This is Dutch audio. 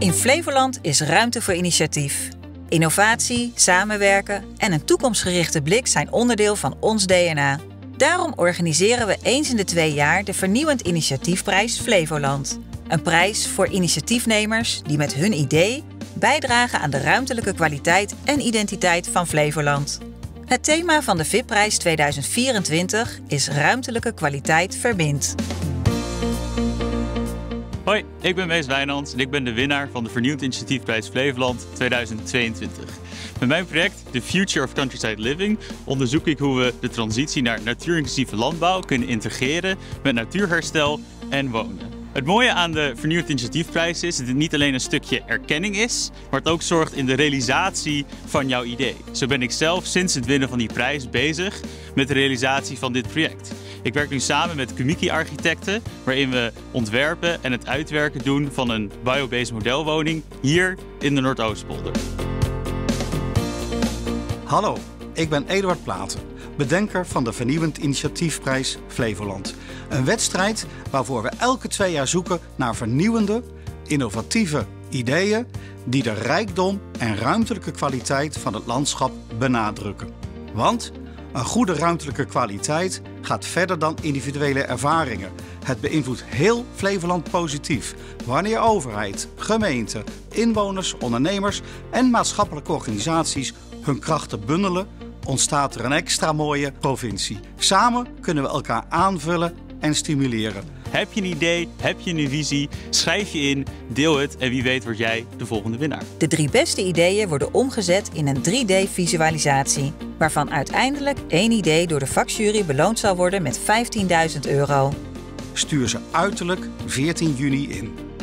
In Flevoland is ruimte voor initiatief. Innovatie, samenwerken en een toekomstgerichte blik zijn onderdeel van ons DNA. Daarom organiseren we eens in de 2 jaar de Vernieuwend Initiatiefprijs Flevoland. Een prijs voor initiatiefnemers die met hun idee bijdragen aan de ruimtelijke kwaliteit en identiteit van Flevoland. Het thema van de VIP-prijs 2024 is Ruimtelijke kwaliteit verbindt. Hoi, ik ben Mees Wijnands en ik ben de winnaar van de Vernieuwend Initiatiefprijs Flevoland 2022. Met mijn project The Future of Countryside Living onderzoek ik hoe we de transitie naar natuurinclusieve landbouw kunnen integreren met natuurherstel en wonen. Het mooie aan de Vernieuwend Initiatiefprijs is dat het niet alleen een stukje erkenning is, maar het ook zorgt in de realisatie van jouw idee. Zo ben ik zelf sinds het winnen van die prijs bezig met de realisatie van dit project. Ik werk nu samen met Kumiki-architecten, waarin we ontwerpen en het uitwerken doen van een biobased modelwoning hier in de Noordoostpolder. Hallo, ik ben Eduard Platen, bedenker van de Vernieuwend Initiatiefprijs Flevoland. Een wedstrijd waarvoor we elke 2 jaar zoeken naar vernieuwende, innovatieve ideeën die de rijkdom en ruimtelijke kwaliteit van het landschap benadrukken. Want een goede ruimtelijke kwaliteit gaat verder dan individuele ervaringen. Het beïnvloedt heel Flevoland positief. Wanneer overheid, gemeente, inwoners, ondernemers en maatschappelijke organisaties hun krachten bundelen, ontstaat er een extra mooie provincie. Samen kunnen we elkaar aanvullen en stimuleren. Heb je een idee, heb je een visie, schrijf je in, deel het en wie weet word jij de volgende winnaar. De 3 beste ideeën worden omgezet in een 3D-visualisatie, waarvan uiteindelijk 1 idee door de vakjury beloond zal worden met €15.000. Stuur ze uiterlijk 14 juni in.